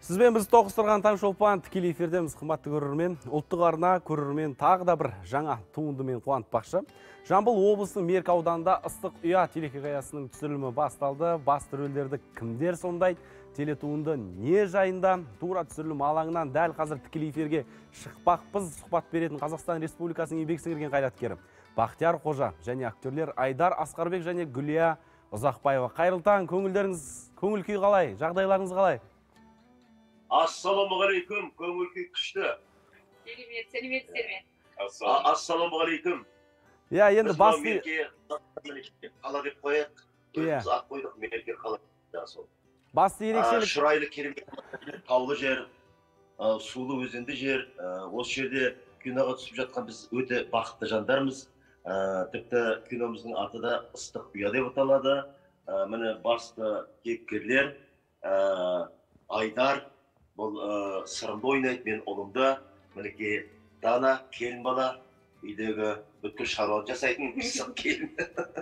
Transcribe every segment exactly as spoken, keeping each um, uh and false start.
Сізбен біз тоғыстырған Таңшолпан тікелей эфирдеміз, қымбатты көрермен. Ұлттық арна көрермен тағы да бір жаңа туындымен қуантпақшы. Жамбыл облысының Меркі ауданында ыстық ұя телехикаясының түсірілімі басталды. Басты рөлдерді кімдер сомдайды? Телетуынды не жайында? Тура түсірілім алаңынан дәл қазір тікелей эфирге шықпақпыз. Сұхбат беретін Қазақстан Республикасының еңбек сіңірген қайраткері Бақтияр Қожа және актерлер Айдар Асқарбек және Гүлия Ұзақбаева. Қайырлы таң, көңілдеріңіз, көңіл күй қалай? Жағдайларыңыз қалай? Ассалаумағалейкум, көңіл күй күшті. Сәлемет, сәлеметсіздер ме? Ассалаумағалейкум. Иә, енді басты... Қала деп қояйық. Өзіміз ат қойдық, Мерке қала. Басты ерекшелік... Шырайлы керемет, таулы жер, сулы өзенді жер. Осы жерде киноға түсіп жатқан біз өте бақытты жандармыз. Тіпті киномыздың аты да ыстық ұя деп аталады. Міне басты кейіпкерлер Айдар, бұл сырымды ойнайды, мен ұлымды, мінеке Дана, келін бала, үйдегі бүткіл шаруа жасайтын пысық келін.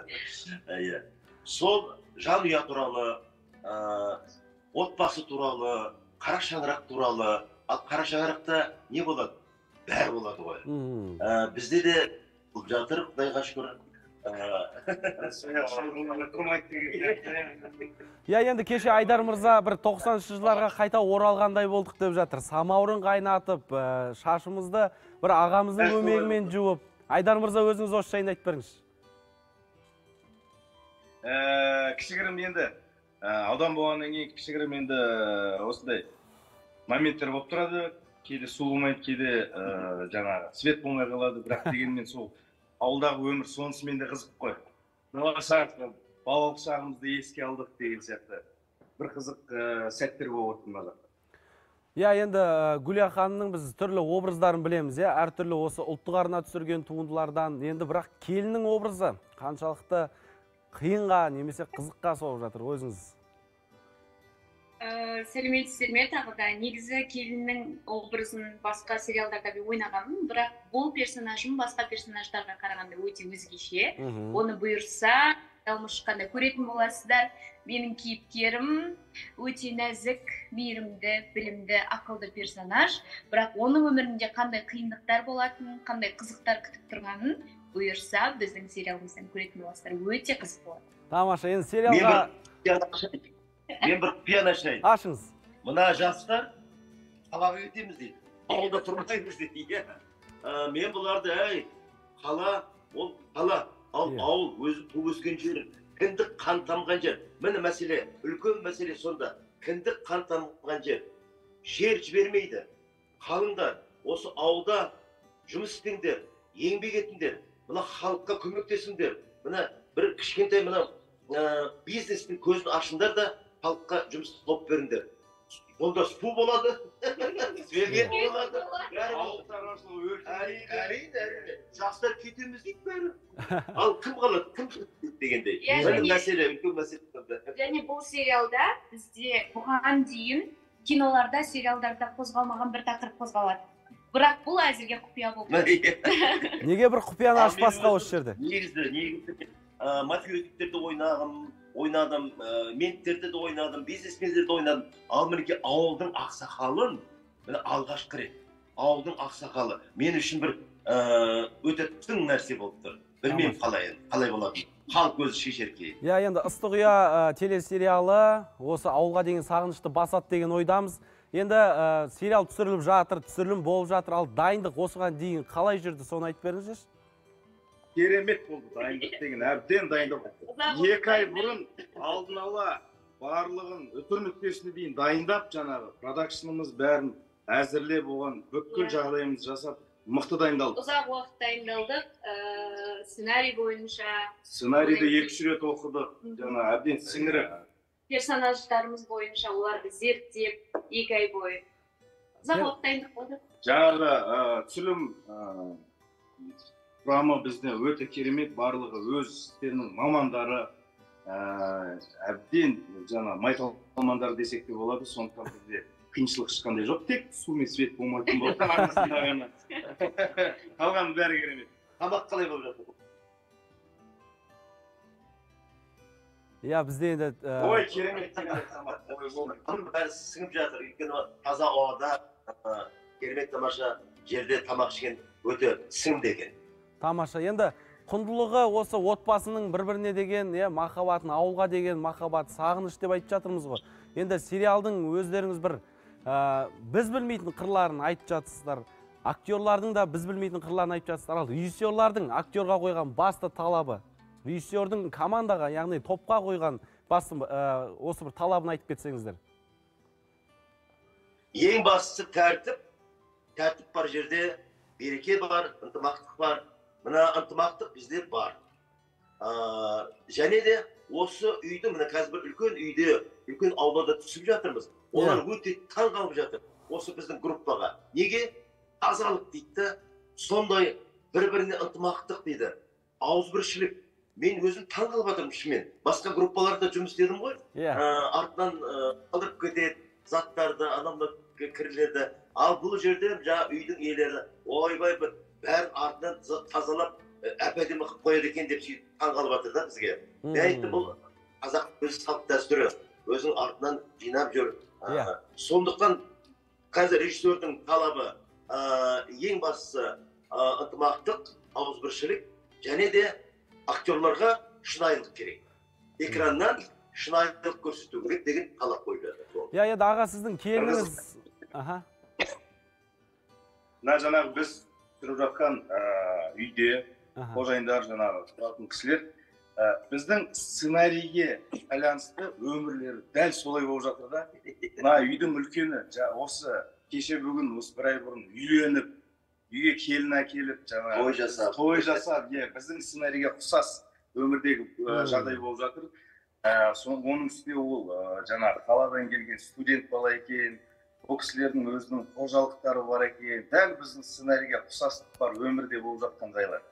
Сол жан ұя туралы, отбасы туралы, қара шаңырақ туралы, ал қара шаңырақта не болады? Бәрі болады ғой. Бізде де бұл жатыр, Құдайға шүкір. Я енді кеше Айдар мырза бір тоқсаныншы жылдарға қайта оралғандай болдық деп жатыр. Самаурын қайнатып, шашымызды бір ағамыздың көмегімен жуып. Айдар мырза, өзіңіз осы жайында айтып беріңіз. Кішігірім енді аудан болғаннан кейін кішігірім енді осындай моменттер болып тұрады. Кейде су болмайды, кейде жаңағы свет болмай қалады, бірақ дегенмен сол ауылдағы өмір сонысымен де қызық қой. Балалық шағымызды еске алдық деген сияқты бір қызық сәттер болып отырмын мына жақта. Я, енді Гүлия ханымның біз түрлі образдарын білеміз, я, әртүрлі осы ұлттық арна түсірген туындылардан. Енді бірақ келіннің образы қаншалықты қиынға немесе қызыққа соғып жатыр, өзіңіз? Сәлеметсіздер ме? Тағы да негізі келіннің образын басқа сериалдарда ойнағанмын, бірақ бұл персонажым басқа персонаждарға қарағанда өте өзгеше. Оны бұйырса, далмыш шыққанда көретін боласыздар. Менің кейіпкерім өте нәзік, мейірімді, білімді, ақылды персонаж, бірақ оның өмірінде қандай қиындықтар болатынын, қандай қызықтар күтіп тұрғанын бұйырса, біздің сериалымыздан көретін боласыздар. Өте қызық болады. Тамаша, енді сериалға... Мен бір құпия ашайын. Ашыңыз. Мына жастар қалаға кетеміз дейді. Ауылда тұрмаймыз дейді. Мен бұларды, әй, қала, ол қала, ал ауыл өзі туып өскен жер, кіндік қан тамған жер. Міне мәселе, үлкен мәселе сонда. Кіндік қан тамған жер. Жер жібермейді. Қалыңдар, осы ауылда жұмыс істеңдер, еңбек етіңдер. Мына халыққа көмектесіңдер. Мына бір кішкентай мына бизнестің көзін ашыңдар да халыққа жұмыс топ беріңдер. Онда су болады, свет болады, әрине, жастар кетеміз дейді бәрі. Ал кім қалады, кім дегендей. Бір мәселе, үлкен мәселе. Және бұл сериалда бізде бұған дейін киноларда, сериалдарда қозғалмаған бір тақырып қозғалады. Бірақ бұл әзірге құпия болды. Неге бір құпияны ашпасқа осы жерде? Негізді, негізді мафиотиктерді ойнағым, ойнадым, менттерді де ойнадым, бизнесмендерді ойнадым. Ал мінеке ауылдың ақсақалын, алғашқы рет, ауылдың ақсақалы мен үшін бір өте тың нәрсе болып тұр. Білмеймін қалай, қалай болады. Халық өзі шешер кейін. Я, енді ыстық ұя телесериалы осы ауылға деген сағынышты басады деген ойдамыз. Енді сериал түсіріліп жатыр, түсірілім болып жатыр, ал дайындық осыған дейін қалай жүрді, соны айтып беріңіздерші? Керемет болды, дайындық деген әбден дайындық. Екі ай бұрын алдын ала барлығын үтір нүктесіне дейін дайындап, жаңағы продакшнымыз бәрін әзірлеп оған бүкіл жағдайымыз жасап, мықты дайындалдық. Ұзақ уақыт дайындалдық, сценарий бойынша. Сценарийді екі-үш рет оқыдық, жаңа әбден сіңіріп. Персонаждарымыз бойынша оларды зерттеп, екі ай бойы. Ұзақ уақыт дайындық болды. Жаңағы түсірілім құрамы бізде өте керемет, барлығы өз істерінің мамандары, әбден жаңа майталмандар десек те болады, сондықтан бізде қиыншылық ешқандай жоқ, тек су мен свет болмайтын болды. Қалған бәрі керемет. Тамақ қалай болып жатыр? иә бізде енді ой керемет бәрі сіңіп жатыр өйткені таза ауада керемет тамаша жерде тамақ ішкен өте сіңімді екен. Тамаша. Енді құндылығы осы отбасының бір-біріне деген, иә, махаббатын, ауылға деген махаббат, сағыныш деп айтып жатырмыз ғой. Енді сериалдың өздеріңіз бір біз білмейтін қырларын айтып жатсыздар. Актерлардың да біз білмейтін қырларын айтып жатсыздар. Ал режиссерлардың актерға қойған басты талабы, режиссердің командаға, яғни топқа қойған басты осы бір талабын айтып кетсеңіздер. Ең бастысы тәртіп. Тәртіп бар жерде береке бар, ынтымақтық бар. Мына ынтымақтық бізде бар. Және де осы үйді, мына қазір бір үлкен үйде, үлкен аулада түсіп жатырмыз. Олар өте таң қалып жатыр осы біздің группаға. Неге? Тазалық дейді, сондай бір-біріне ынтымақтық дейді. Ауызбіршілік. Мен өзім таң қалып жатырмын шынымен. Басқа группаларда жұмыс істедім ғой. Артынан қалдырып кетеді, заттарды, адамдар кіріледі. Ал бұл жерде жаңа үйдің иелері, ойбай бір бәрін артынан тазалап әп-әдемі қылып қояды екен деп таң қалып жатыр да бізге. Мен айттым, бұл қазақ өз салт дәстүрі, өзінің артынан жинап жүр. Сондықтан қазір режиссердің талабы ең бастысы ынтымақтық, ауызбіршілік, және де актерларға шынайылық керек. Экраннан шынайылық көрсету керек деген талап қойып жатыр. Иә, енді аға сіздің келініңіз. Мына жаңағы біз тұрып жатқан үйде қожайындар, жаңағы тұратын кісілер біздің сценарийге байланысты өмірлері дәл солай болып жатыр да. Мына үйдің үлкені осы кеше бүгін осы бір ай бұрын үйленіп, үйге келін әкеліп, жаңағы той жасап, той жасап, біздің сценарийге ұқсас өмірдегі жағдай болып жатыр. Оның үстіне ол жаңағы қаладан келген студент бала екен, бұл кісілердің өзінің қожалықтары бар екен, дәл біздің сценарийге ұқсастық бар өмірде болып жатқан жайлар.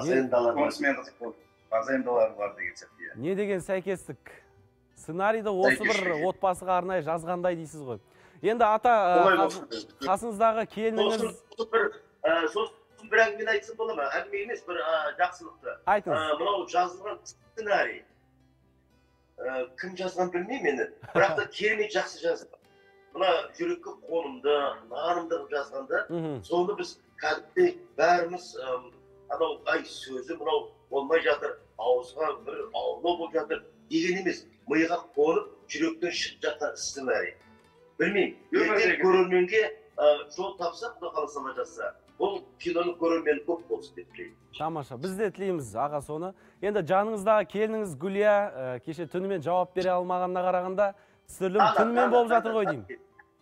Азайындалар бар деген сияқты. Не деген сәйкестік? Сценарийді осы бір отбасыға арнайы жазғандай дейсіз ғой. Енді ата қасыңыздағы келініңіз... Сосын бір әңгімені айтсын бола ма? Әңгіме емес, бір жақсылықты. Айтыңыз. Мынау жазылған сценарий. Кім жазған білмеймін мені, бірақ та керемет жақсы жазған. Мына жүрекке қонымды, нанымды жазғанда, соны біз кәдімгідей бәріміз анау ай сөзі мынау болмай жатыр, ауызға бір аулау болып жатыр деген емес, миға қонып, жүректен шығып жатқан сценарий. Білмеймін, ертең көрерменге жол тапса, Құдай қаласа жазса, бұл киноның көрермені көп болсын деп тілеймін. Тамаша, біз де тілейміз аға соны. Енді жаныңыздағы келініңіз Гүлия кеше түнімен жауап бере алмағанына қарағанда, түсірілім түнімен болып жатыр ғой деймін.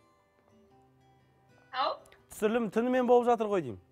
Түсірілім түнімен болып жатыр ғой деймін.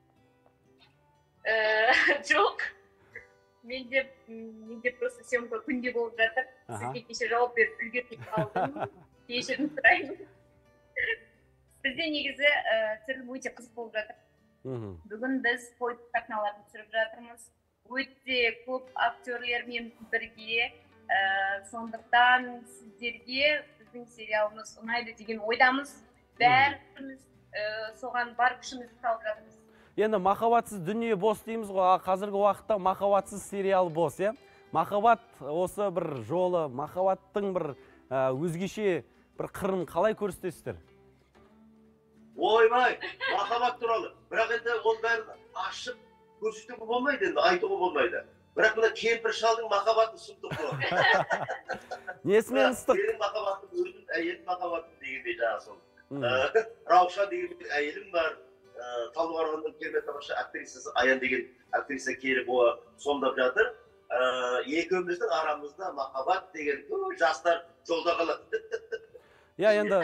Жоқ. Менде просто съемка күнде болып жатыр. Сізге кеше жауап беріп үлгермей қалдым. Кешірім сұраймын. Бізде негізі түсірілім өте қызық болып жатыр. Бүгін біз той сахналарын түсіріп жатырмыз. Өте көп актерлермен бірге, сондықтан сіздерге біздің сериалымыз ұнайды деген ойдамыз. Бәріміз соған бар күшімізді салып жатырмыз. Енді махаббатсыз дүние бос дейміз ғой, қазіргі уақытта махаббатсыз сериал бос, е? Махаббат осы бір жолы, махаббаттың бір өзгеше бір қырын қалай көрсетесіздер? Ойбай, махаббат туралы. Бірақ енді ол бәрін ашып көрсетуге болмайды енді, айтуға болмайды. Бірақ мына кемпір шалдың махаббаты сұмдық болады. Несімен ыстық? Менің махаббатым өзім, әйелім махаббатым дегенде жаңа сол. Раушан деген әйелім бар. Талдықорғанның керемет тамаша актрисасы Аян деген актриса келіп сомдап жатыр. Екеуміздің арамызда махаббат деген жастар жолда қалады. Я енді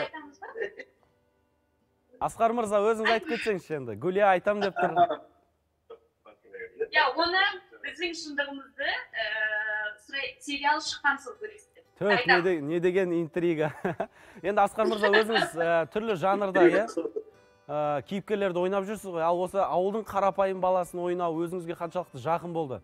Асқар мырза, өзіңіз айтып кетсеңізші енді. Гүлия айтам деп тұр. Я, оны біздің шындығымызды сериал шыққан соң көресіздер. Төп, не деген интрига. Енді Асқар мырза, өзіңіз түрлі жанрда, е? Кейіпкерлерді ойнап жүрсіз ғой. Ал осы ауылдың қарапайым баласын ойнау өзіңізге қаншалықты жақын болды?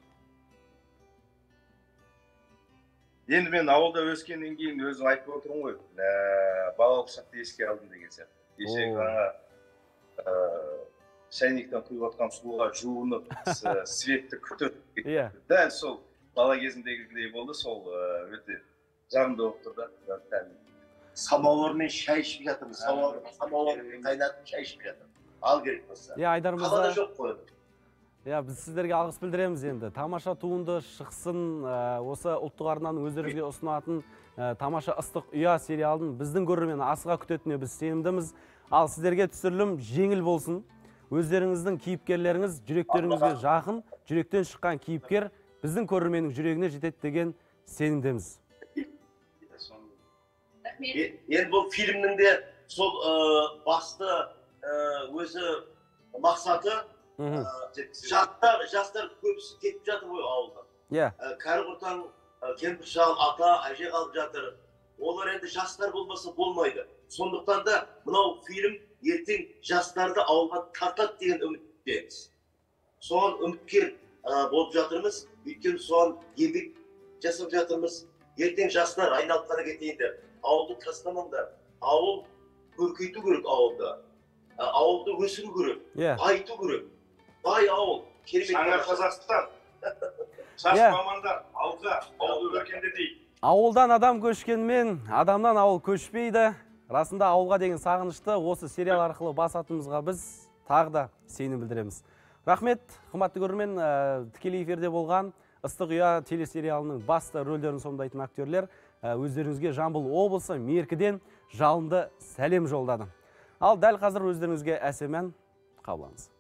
Енді мен ауылда өскеннен кейін өзім айтып отырмын ғой. Балалық шақты еске алдым деген сияқты. Кеше ғана шайнектен құйып отқан суға жуынып, светті күтіп. Дәл сол бала кезімдегідей болды, сол өте жағымды болып тұр да. Самауырмен шай ішіп жатырмыз. Самауырмен қайнатып шай ішіп жатырмыз. Ал керек болса. Иә, Айдар мырза. Қалада жоқ қой. Иә, біз сіздерге алғыс білдіреміз енді. Тамаша туынды шықсын, осы ұлттық арнаның өздеріңізге ұсынатын тамаша ыстық ұя сериалын біздің көрермен асыға күтетініне біз сенімдіміз. Ал сіздерге түсірілім жеңіл болсын. Өздеріңіздің кейіпкерлеріңіз жүректеріңізге жақын, жүректен шыққан кейіпкер біздің көрерменнің жүрегіне жетеді деген сенімдеміз. Енді бұл фильмнің де сол басты өзі мақсаты жастар көбісі кетіп жатыр ғой ауылда. Иә. Кәрі құртаң, кемпір шал, ата, әже қалып жатыр. Олар енді жастар болмаса болмайды. Сондықтан да мынау фильм ертең жастарды ауылға тартады деген үміттеміз. Соған үміткер болып жатырмыз. Өйткені соған еңбек жасап жатырмыз. Ертең жастар айналып қана кетейін деп. Ауылды тастамаңдар. Ауыл көркейту керек ауылды. Ауылды өсіру керек. Айту керек. Бай ауыл. Жаңа Қазақстан. Жас мамандар ауылға, ауылды өркендетейік. Ауылдан адам көшкенмен, адамнан ауыл көшпейді. Расында ауылға деген сағынышты осы сериал арқылы басатымызға біз тағы да сенім білдіреміз. Рахмет, қымбатты көрермен, тікелей эфирде болған Ыстық ұя телесериалының басты рөлдерін сомдайтын актерлер өздеріңізге Жамбыл облысы Меркіден жалынды сәлем жолдады. Ал дәл қазір өздеріңізге әсем ән қабылдаңыз.